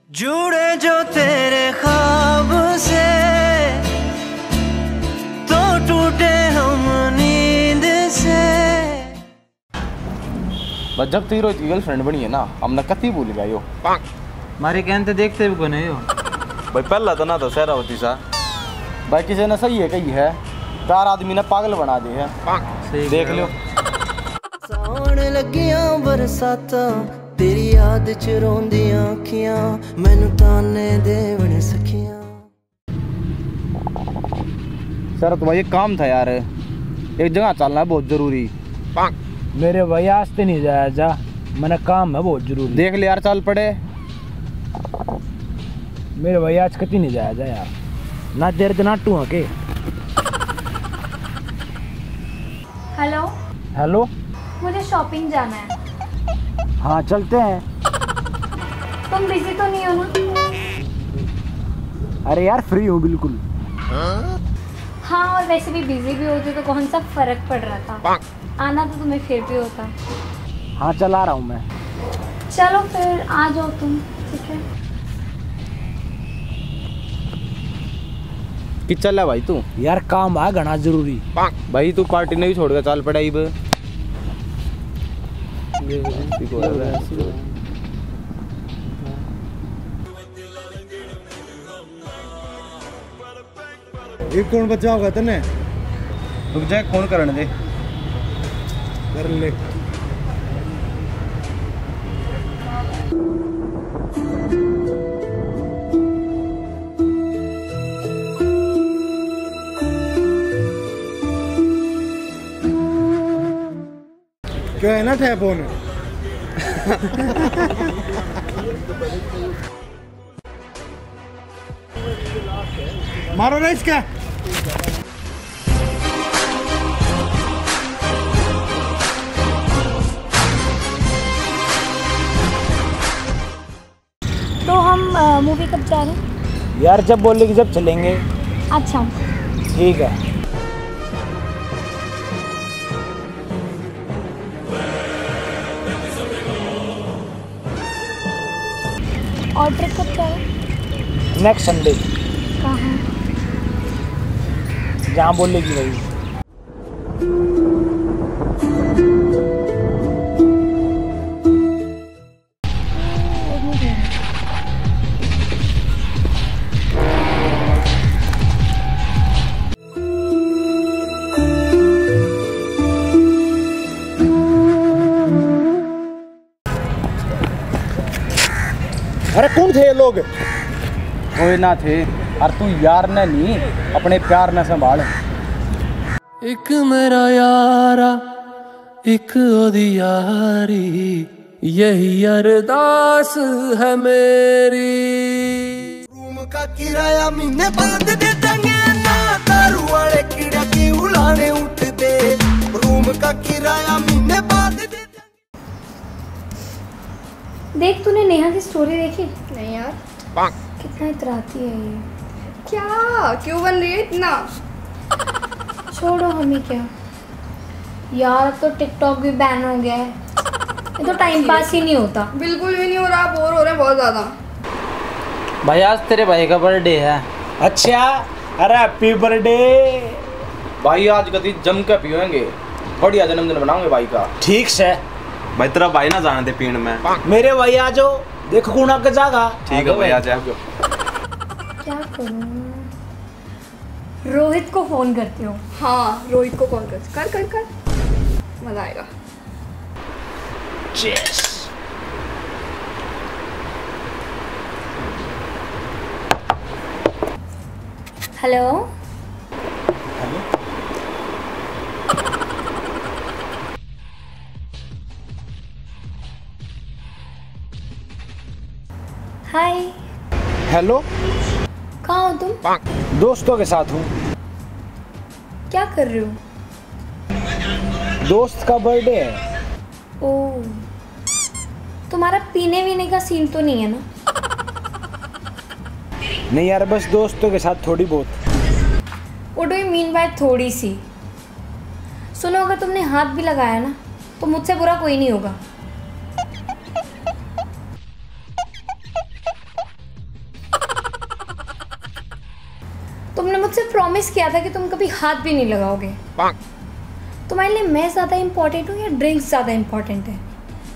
जुड़े जो तेरे ख्वाब से तो टूटे हम नींद से। बस जब तेरी रोज की गर्लफ्रेंड बनी है ना, हमने कति भूल गया यो। मारे कहते देखते भी कोने यो। भाई पहला तो ना तो सहरा होती सा भाई, किसी ने सही है कही है, 4 आदमी ने पागल बना दी है। देख लो सावन लगियां बरसाता तेरी याद च रोंदियां अखियां मैनू ताने देवण सखियां। सर तुम्हारा ये काम था यार, एक जगह चलना है बहुत जरूरी। मेरे भाई आज तो नहीं जाया जा, मैंने काम है बहुत जरूरी। देख ले यार, चल पड़े। मेरे भाई आज कति नहीं जाया जा यार, ना देर दिन नाटू है के। हेलो हेलो, मुझे शॉपिंग जाना है। हाँ चलते हैं। तुम बिजी तो नहीं हो ना? अरे यार फ्री हूँ बिल्कुल। हाँ, और वैसे भी बिजी भी होते तो कौन सा फर्क पड़ रहा था, आना तो तुम्हें फिर भी होता। हाँ चल आ रहा हूँ मैं। चलो फिर आ जाओ तुम, ठीक है। कि चल है भाई तू? यार काम है घना जरूरी। भाई तू पार्टी नहीं छोड़ के चल पड़ा। ये कौन बच्चा होगा तने? रुक जा, कौन करने दे। कर ले। क्यों है ना ठे फोन? मारो ना इसका। तो हम मूवी कब जा रहे हैं? यार जब बोलेगी जब चलेंगे। अच्छा ठीक है। और ट्रिप कब जा रहे हैं? Next Sunday. कहाँ? जहाँ बोलेगी भाई। अरे कौन थे ये लोग? कोई ना थे, और तू यार ने नहीं अपने प्यार ने संभाल। एक मेरा यारा एक ओदी यारी, यही अरदास है मेरी। रूम का किराया महीने बाद दे देंगे ना, दारू वाले कीड़ा की उड़ाने उठते। रूम का किराया महीने बाद दे। देख, तूने नेहा की स्टोरी देखी? नहीं यार। कितना इतराती है ये। क्या क्यों बन रही है इतना? छोड़ो, हमें क्या यार, अब तो टिकटॉक भी बैन हो गया है, ये तो टाइम पास ही नहीं होता। बिल्कुल भी नहीं हो रहा, बोर हो रहे हैं बहुत ज्यादा। भाई आज तेरे भाई का बर्थडे है। अच्छा, अरे हैप्पी बर्थडे भाई आज कभी जम के पियोगे, बढ़िया जन्मदिन बनाओगे भाई का। ठीक से। भाई तेरा भाई ना जाने दे पीण में। मेरे भाई आ जाओ, देखो कौन आके जागा। ठीक है भाई, आ जा। क्या करूं, रोहित को फोन करती हूँ। हाँ रोहित को कॉल कर कर कर, मजा आएगा। Cheers. हेलो। हाय। हेलो। कहाँ हो तुम? दोस्तों के साथ हूँ। क्या कर रहे हो? दोस्त का बर्थडे है। ओह, तुम्हारा पीने वीने का सीन तो नहीं है ना? नहीं यार, बस दोस्तों के साथ थोड़ी बहुत। What do you mean by थोड़ी सी? सुनो, अगर तुमने हाथ भी लगाया ना तो मुझसे बुरा कोई नहीं होगा। प्रॉमिस किया था कि तुम कभी हाथ भी नहीं लगाओगे। तुम्हारे लिए मैं ज़्यादा इम्पोर्टेंट हूँ या ड्रिंक्स ज़्यादा इम्पोर्टेंट है?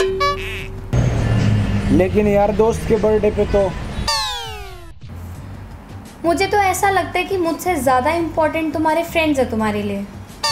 लेकिन यार दोस्त के बर्थडे पे तो मुझे तो ऐसा लगता है कि मुझसे ज़्यादा इम्पोर्टेंट तुम्हारे फ्रेंड्स हैं तुम्हारे लिए।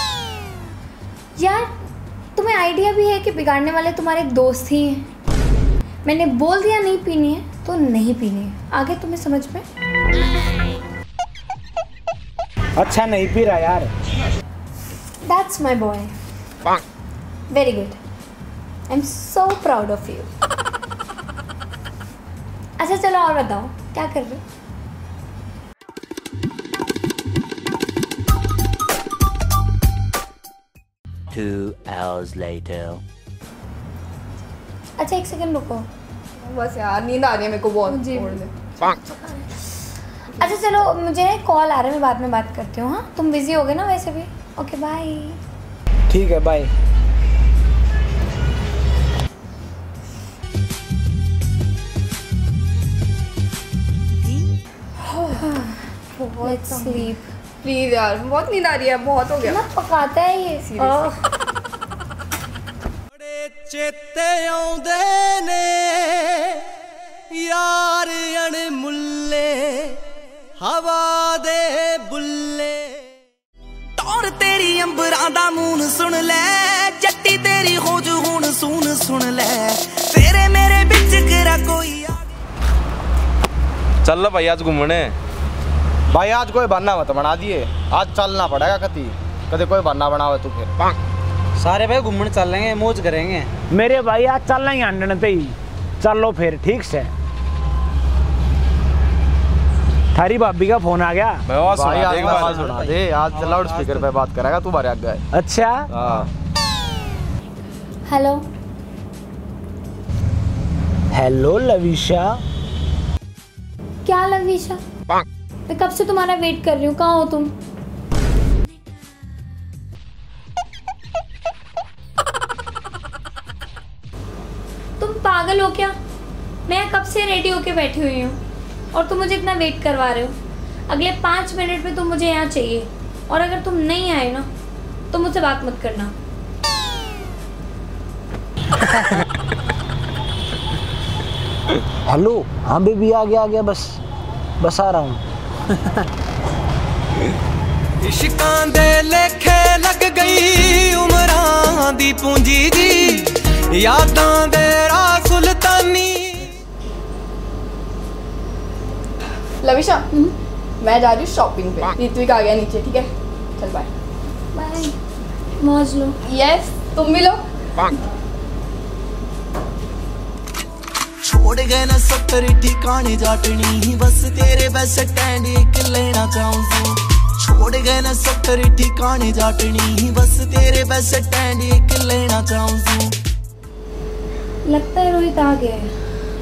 यार तुम्हें आइडिया भी है कि बिगाड़ने वाले तुम्हारे दोस्त ही हैं। मैंने बोल दिया नहीं पीनी है तो नहीं पीनी है, आगे तुम्हें समझ में? अच्छा नहीं पी रहा यार। That's my boy. Very good. I'm so proud of you. अच्छा चलो और बताओ क्या कर रहे हो? Two hours later. अच्छा एक सेकंड रुको। बस यार नींद आ रही है मेरे को बहुत। जी। छोड़ दे। अच्छा चलो मुझे कॉल आ रहा है, मैं बाद में बात करती हूँ। हाँ तुम बिजी हो गए ना वैसे भी। Okay bye. ठीक है बाय। Let's sleep. प्लीज यार बहुत नींद आ रही है, बहुत हो गया। ना पकाता है ये। चेते आउंदे ने यार अणमुल्ले हवा दे बुल्ले तौर तेरी अंबरां दा मून सुन ले जट्टी तेरी खोज हुण सुन ले तेरे मेरे बिच करा कोई। चल लो भाई आज घूमने। भाई आज कोई बहाना मत बना दिए, आज चलना पड़ेगा कभी कोई बहाना बनावे तू फिर। सारे भाई घूमने चल लेंगे, मौज करेंगे। मेरे भाई आज चलना ही आंडन पे ही। चलो फिर ठीक से। थारी भाभी का फोन आ गया। भाई आज सुना दे, आज लाउड स्पीकर पे बात करेगा तू बारे आगे। अच्छा हेलो हेलो लविशा। क्या लवीशा? मैं कब से तुम्हारा वेट कर रही हूँ, कहाँ हो तुम? तुम पागल हो क्या? मैं कब से रेडी होके बैठी हुई हूँ और तुम मुझे इतना वेट करवा रहे हो। अगले 5 मिनट में तुम मुझे यहाँ चाहिए और अगर तुम नहीं आए ना तो मुझसे बात मत करना। हेलो हाँ बेबी आ गया बस आ रहा हूँ। इश्कां दे लेखे लग गई उमरां दी पूंजी जी यादां दे राह सुल्तानी। लविशा मैं जा रही हूँ शॉपिंग पे। ऋत्विक आ गया नीचे, ठीक है चल बाय। बाय। मौज लो। यस तुम भी लो। छोड़ गए ना 70 ठिकाने जाटनी बस तेरे बस स्टैंड एक लेना चाहूँ। छोड़ गए ना 70 ठिकाने जाटनी बस तेरे बस स्टैंड एक लेना चाहूँ। लगता है रोहित आ गया है।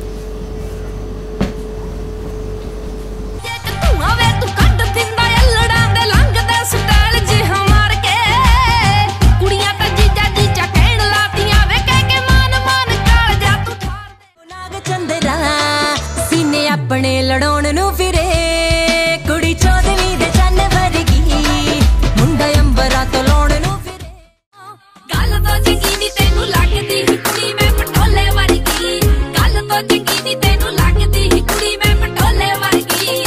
अपने लड़ौण नू फिरे कुड़ी चौधरी दे चन्न भरगी मुंडा अंबरा तो लौण नू फिरे। गल तो चंगी नी तेनू लगदी ही कुड़ी मैं पटोले वर्गी। गल तो चंगी नी तेनू लगदी ही कुड़ी मैं पटोले वर्गी।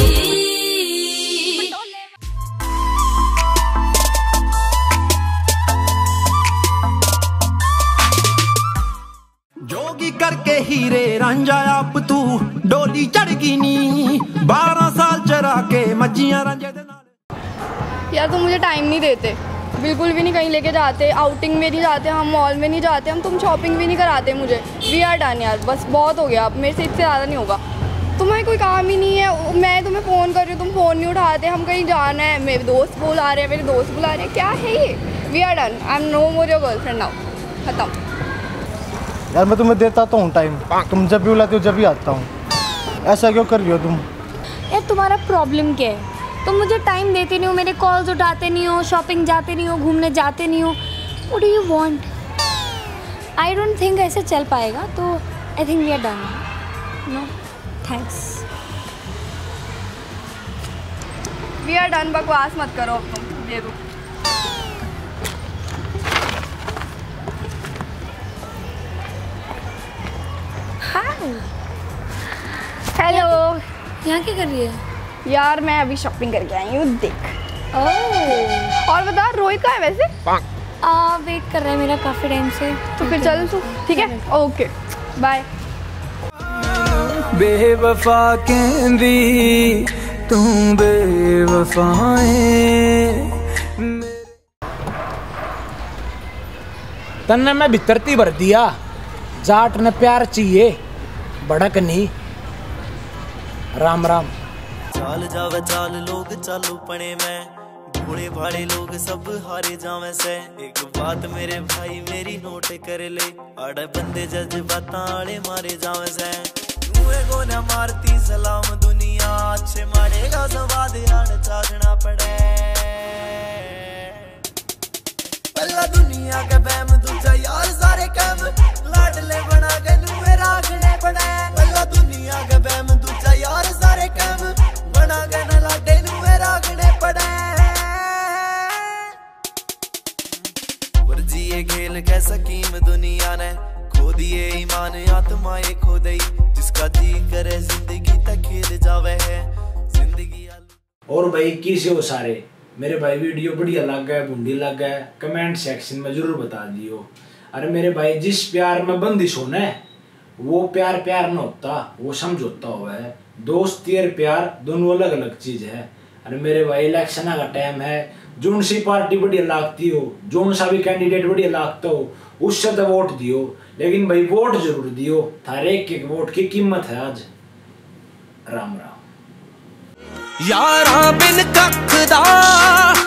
जोगी करके हीरे रांझा आप तू डोली चढ़ गई नी 12 साल चरा के मच्छियां रांझे दे नाल। यार तुम मुझे टाइम नहीं देते, बिल्कुल भी नहीं कहीं लेके जाते, आउटिंग में नहीं जाते, हम मॉल में नहीं जाते, हम तुम शॉपिंग भी नहीं कराते मुझे। वी आर डन यार, बस बहुत हो गया, अब मेरे से इससे ज़्यादा नहीं होगा। तुम्हें कोई काम ही नहीं है, मैं तुम्हें फ़ोन कर रही हूँ तुम फ़ोन नहीं उठाते, हम कहीं जाना है, मेरे दोस्त बुला रहे हैं, मेरे दोस्त बुला रहे हैं, क्या है ये? We are done, I am no more your girlfriend now, खत्म। यार मैं तुम्हें देता तो हूँ टाइम, तुम जब भी बुलाते हो जब भी आता हूँ, ऐसा क्यों कर रही हो तुम? यार तुम्हारा प्रॉब्लम क्या है? तुम मुझे टाइम देते नहीं हो, मेरे कॉल्स उठाते नहीं हो, शॉपिंग जाते नहीं हो, घूमने जाते नहीं हो। What do you want? I don't think ऐसे चल पाएगा, तो I think we are done. No thanks. We are done, बकवास मत करो अब तुम, दे दो। हेलो, यहाँ क्या कर रही है? यार मैं अभी शॉपिंग करके आई हूँ, देख। और बता रोहित कहाँ है वैसे? वेट कर रहा है मेरा काफ़ी टाइम से। तो फिर चल तू, ठीक है, ओके बाय। बेवफा कहंदी तू बेवफाए। तन्ने मैं भितरती भर दिया, जाट ने प्यार चाहिए भड़क नहीं। राम राम। चाल जावे चाल लोग चालू पने में, भोले भाले लोग सब हारे जावे से। एक बात मेरे भाई मेरी नोट कर ले, आड़े बंदे जज्बातां आले मारे जावे से। तूए को न मारती सलाम दुनिया, अच्छे मारेगा सवाद आड़ चागना पड़े। पहला दुनिया के बैम दूजा यार सारे काम, लाडले बना के नुए राखने पड़े। पहला दुनिया के बैम दूजा यार सारे काम, बना के न लाडे नुए राखने पड़े। ये खेल कैसा कीम दुनिया ने, खो दिए ईमान आत्माएं खो दई। जिसका जी करे जिंदगी तक खेल जावे है जिंदगी। और भाई कैसे हो सारे मेरे भाई? वीडियो बढ़िया लग गया, बूंदी लग गया, कमेंट सेक्शन में जरूर बता दियो। अरे मेरे भाई, जिस प्यार में बंदिश होना है वो प्यार प्यार न होता, वो समझौता हुआ है। दोस्ती और प्यार दोनों अलग अलग चीज है। अरे मेरे भाई, इलेक्शन का टाइम है, जोन सी पार्टी बढ़िया लागती हो, जोन सा भी कैंडिडेट बढ़िया लागता हो, उससे तो वोट दियो। लेकिन भाई वोट जरूर दियो, थारे एक वोट की कीमत है आज। राम राम। यारा बिन कख दा